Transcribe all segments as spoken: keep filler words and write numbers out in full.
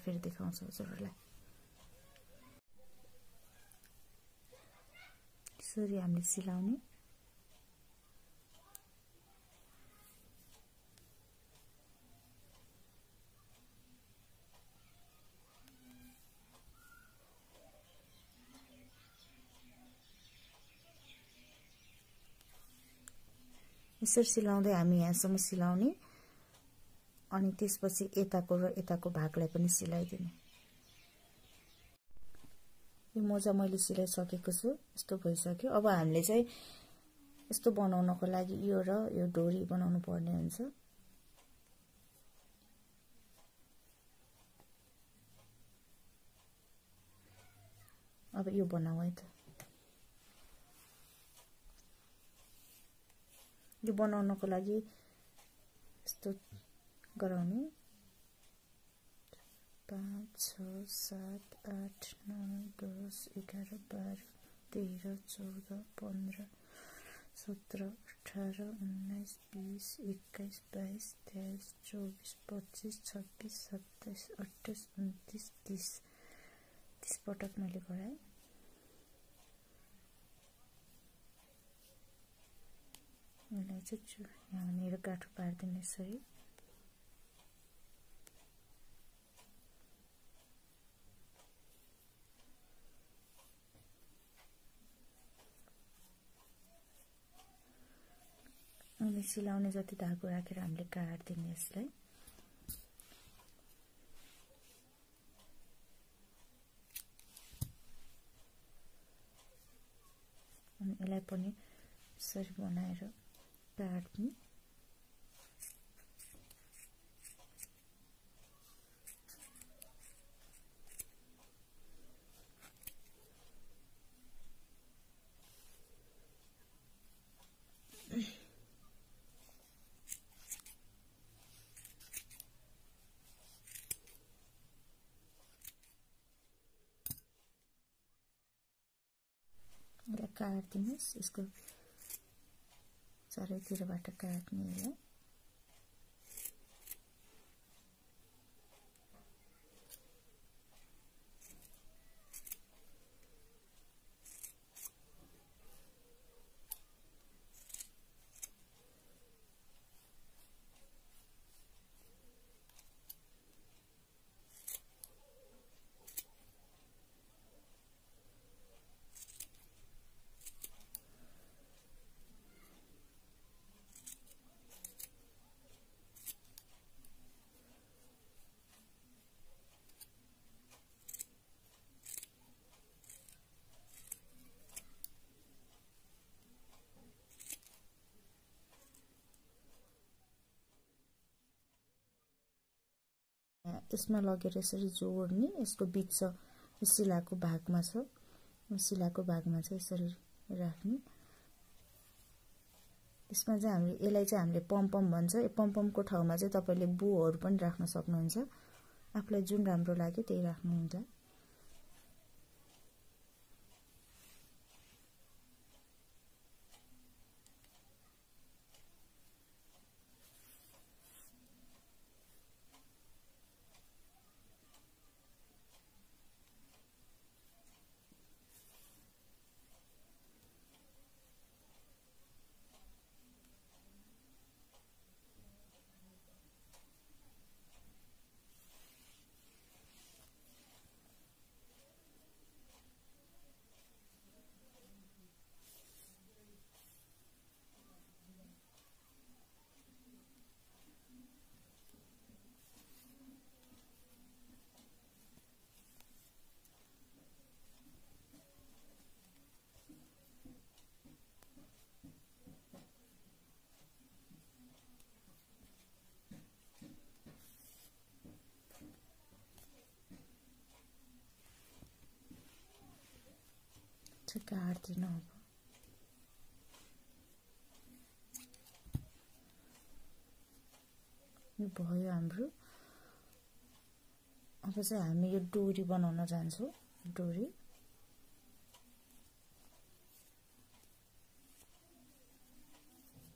फेरि देखाउँछु हजुरहरुलाई। यसरी हामीले सिलाउने यसरी सिलाउँदै हामी यहाँसम्म सिलाउने अनि त्यसपछि यताको र यताको भागलाई पनि सिलाइदिने। यो मोजा मैले सिलाइसकेको छु, यस्तो भइसक्यो। अब हामीले चाहिँ यस्तो बनाउनको लागि यो र यो डोरी बनाउनु पर्ने हुन्छ। अब यो बनाऊ है त। यो बनाउनको लागि यस्तो गराउने पाँच छ सात आठ नौ दस एघार बाह्र तेह्र चौध पन्ध्र सत्र अठार उन्नाइस बीस एक्काइस बाइस तेइस चौबिस पच्चीस छब्बीस सत्ताइस अट्ठाइस उन्तीस तीस तीस पटक मैले गराएँ। यसलाई चाहिँ यहाँनिर गाँठो पारिदिने यसरी। अनि सिलाउने जति धागो राखेर हामीले काट्दिने यसलाई। अनि यसलाई पनि यसरी बनाएर काट्ने। यसलाई काट्दिनुस्, यसको चारैतिरबाट काट्ने हो। यसमा लगेर यसरी जोड्ने। यसको बीच सिलाको भागमा छ, सिलाको भागमा चाहिँ यसरी राख्ने। यसमा चाहिँ हामीले यसलाई चाहिँ हामीले पम्पम भन्छ। यो पम्पमको ठाउँमा चाहिँ तपाईले बोहरू पनि राख्न सक्नुहुन्छ। आफूलाई जुन राम्रो लाग्यो त्यही राख्नुहुन्छ। चाहिँ काट्दिनु। अब यो भयो हाम्रो। अब चाहिँ हामी यो डोरी बनाउन जान्छौँ। डोरी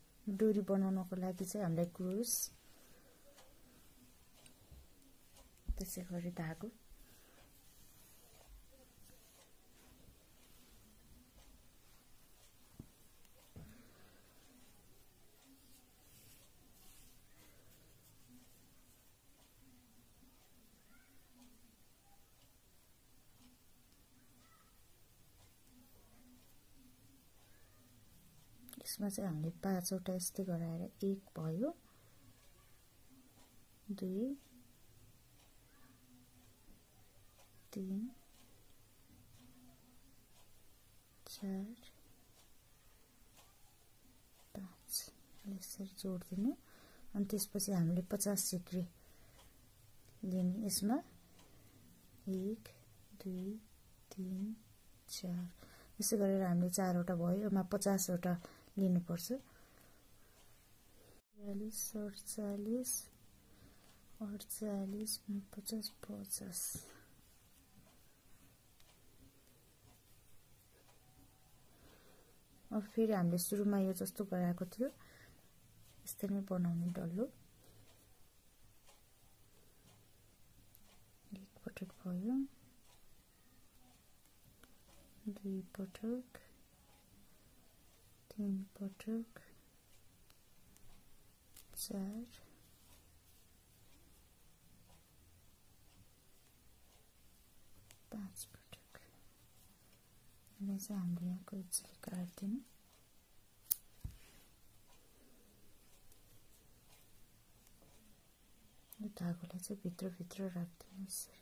डोरी बनाउनको लागि चाहिँ हामीलाई क्रुस त्यसै गरी धागो यसमा चाहिँ हामीले पाँचवटा यस्तै गराएर एक भयो दुई तीन चार पाँच यसरी जोड्दिनु अनि त्यसपछि हामीले पचास सिक्री लिने यसमा एक दुई तीन चार यसै गरेर हामीले चारवटा भयो यसमा पचासवटा लिनुपर्छ बयालीस अडचालीस अडचालीस पचास पचास अब फेरि हामीले सुरुमा यो जस्तो गराएको थियो यस्तै नै बनाउने डल्लो एक पटक भयो दुई पटक तीन पटक चार पाँच पटक यसलाई चाहिँ हामीले यहाँको यसरी काट्दिनु यो धागोलाई चाहिँ भित्र भित्र राख्दिनु यसरी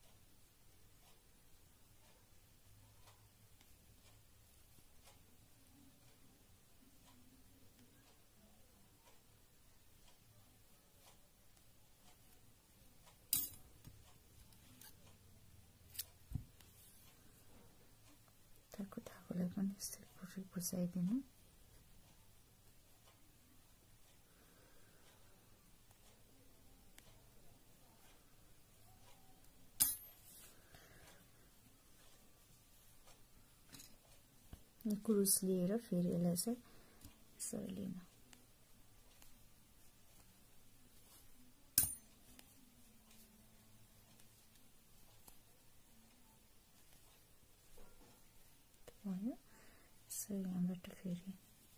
धागोलाई पनि यसरी पुरै बुझाइदिनु क्रुस लिएर फेरि यसलाई चाहिँ यसरी लिनु भयो यसरी यहाँबाट फेरि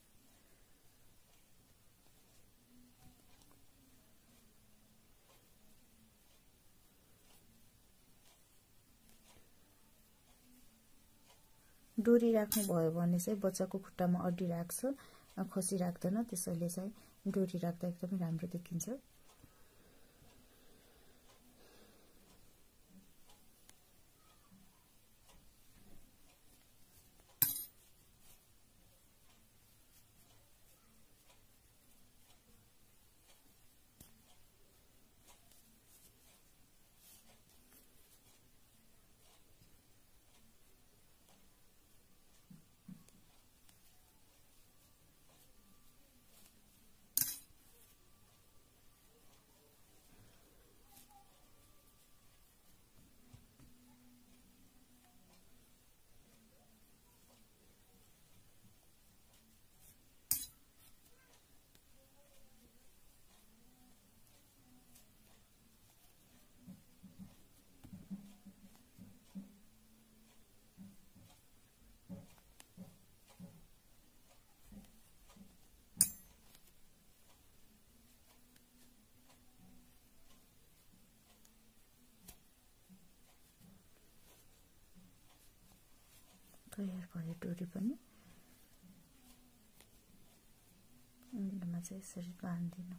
डोरी राख्नु भयो भने चाहिँ बच्चाको खुट्टामा अड्डी राख्छ खसी राख्दैन त्यसैले चाहिँ डोरी राख्दा एकदमै राम्रो देखिन्छ तयार भयो डोरी पनि एन्डमा चाहिँ यसरी बाँधिदिनु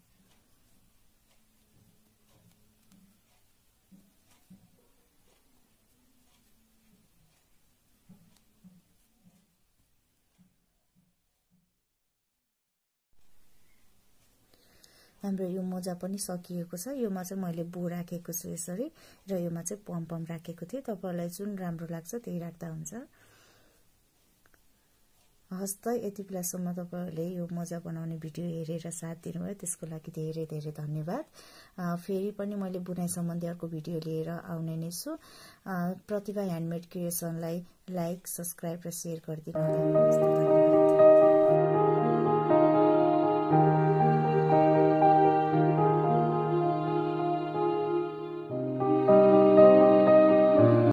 हाम्रो यो मोजा पनि सकिएको छ योमा चाहिँ मैले बो राखेको छु यसरी र योमा चाहिँ पम पम राखेको थिएँ तपाईलाई जुन राम्रो लाग्छ त्यही राख्दा हुन्छ हस्त यति बेलासम्म तपाईहरुले यो मोजा बनाउने भिडियो हेरेर साथ दिनुभयो त्यसको लागि धेरै धेरै धन्यवाद फेरि पनि मैले बुनाइ सम्बन्धी अर्को भिडियो लिएर आउने नै छु प्रतिभा ह्यान्डमेड क्रिएसनलाई लाइक सब्स्क्राइब र शेयर गरिदिनु होला